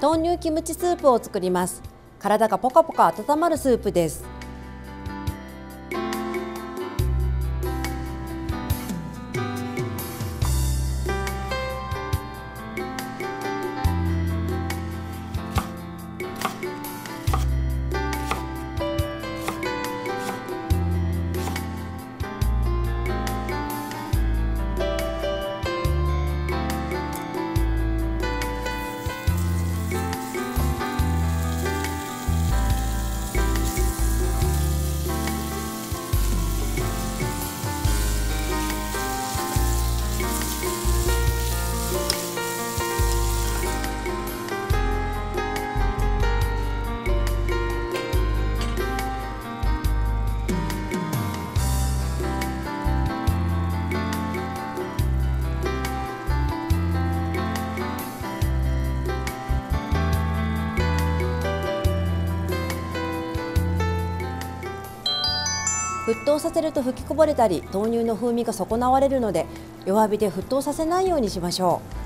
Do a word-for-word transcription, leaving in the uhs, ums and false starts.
豆乳キムチスープを作ります。体がポカポカ温まるスープです。沸騰させると吹きこぼれたり豆乳の風味が損なわれるので、弱火で沸騰させないようにしましょう。